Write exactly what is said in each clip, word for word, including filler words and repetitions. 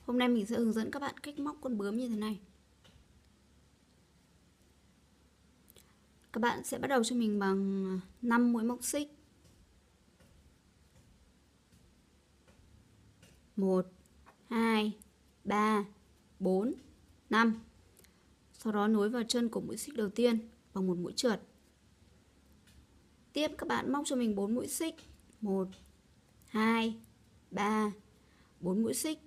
Hôm nay mình sẽ hướng dẫn các bạn cách móc con bướm như thế này. Các bạn sẽ bắt đầu cho mình bằng năm mũi móc xích. một, hai, ba, bốn, năm. Sau đó nối vào chân của mũi xích đầu tiên bằng một mũi trượt. Tiếp các bạn móc cho mình bốn mũi xích. một, hai, ba, bốn mũi xích.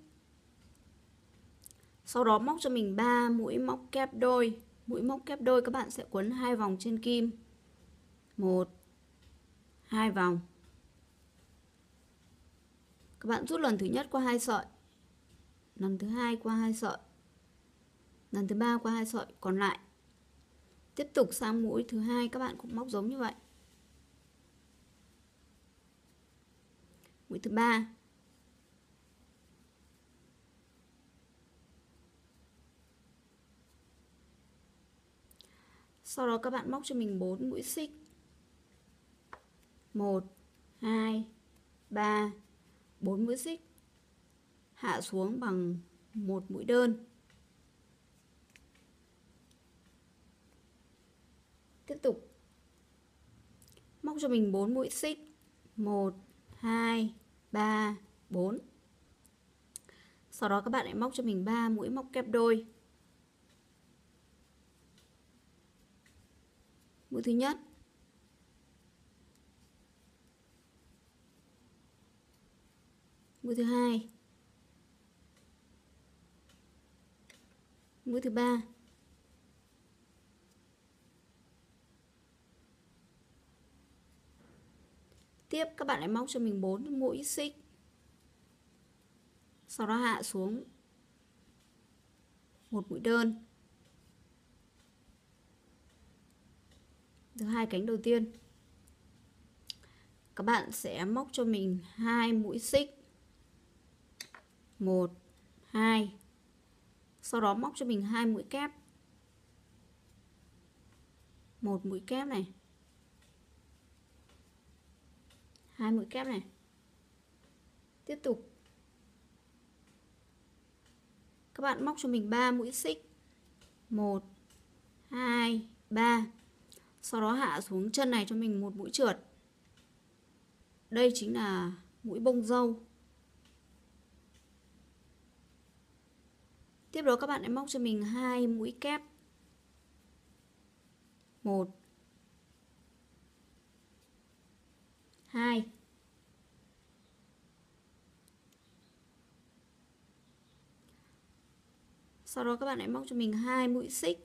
Sau đó móc cho mình ba mũi móc kép đôi. Mũi móc kép đôi các bạn sẽ quấn hai vòng trên kim. một, hai vòng. Các bạn rút lần thứ nhất qua hai sợi, lần thứ hai qua hai sợi, lần thứ ba qua hai sợi còn lại. Tiếp tục sang mũi thứ hai các bạn cũng móc giống như vậy. Mũi thứ ba. Sau đó các bạn móc cho mình bốn mũi xích. một, hai, ba, bốn mũi xích. Hạ xuống bằng một mũi đơn. Tiếp tục móc cho mình bốn mũi xích. một, hai, ba, bốn. Sau đó các bạn lại móc cho mình ba mũi móc kép đôi. Mũi thứ nhất, mũi thứ hai, mũi thứ ba, tiếp các bạn lại móc cho mình bốn mũi xích, sau đó hạ xuống một mũi đơn từ hai cánh đầu tiên. Các bạn sẽ móc cho mình hai mũi xích, một, hai, sau đó móc cho mình hai mũi kép, một mũi kép này, hai mũi kép này. Tiếp tục các bạn móc cho mình ba mũi xích, một, hai, ba, sau đó hạ xuống chân này cho mình một mũi trượt. Đây chính là mũi bông dâu. Tiếp đó các bạn lại móc cho mình hai mũi kép, một, hai, sau đó các bạn lại móc cho mình hai mũi xích,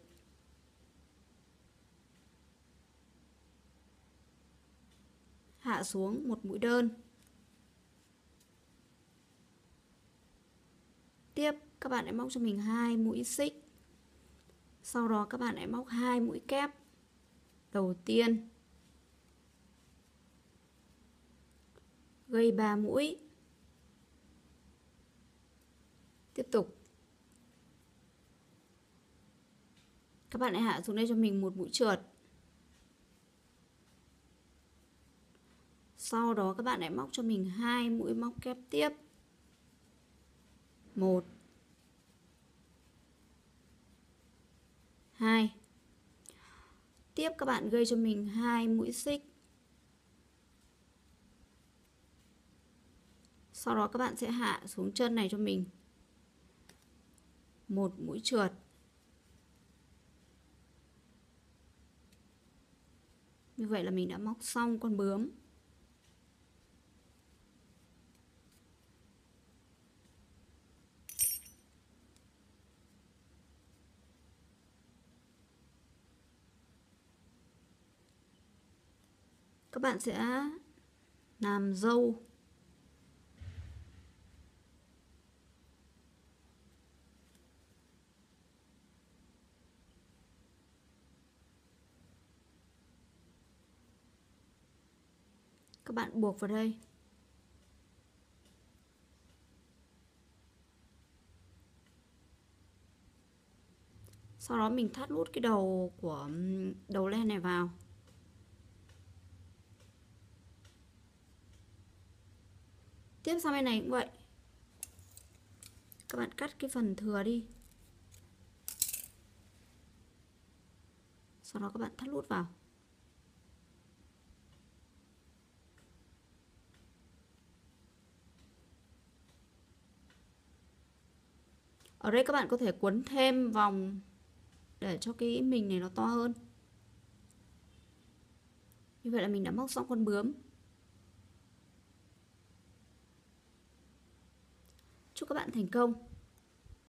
hạ xuống một mũi đơn. Tiếp các bạn lại móc cho mình hai mũi xích, sau đó các bạn lại móc hai mũi kép đầu tiên, gây ba mũi. Tiếp tục các bạn lại hạ xuống đây cho mình một mũi trượt. Sau đó các bạn lại móc cho mình hai mũi móc kép tiếp, một, hai. Tiếp các bạn gây cho mình hai mũi xích, sau đó các bạn sẽ hạ xuống chân này cho mình một mũi trượt. Như vậy là mình đã móc xong con bướm. Các bạn sẽ làm dâu. Các bạn buộc vào đây. Sau đó mình thắt nút cái đầu của đầu len này vào. Tiếp sang bên này cũng vậy. Các bạn cắt cái phần thừa đi. Sau đó các bạn thắt nút vào. Ở đây các bạn có thể quấn thêm vòng để cho cái mình này nó to hơn. Như vậy là mình đã móc xong con bướm. Chúc các bạn thành công.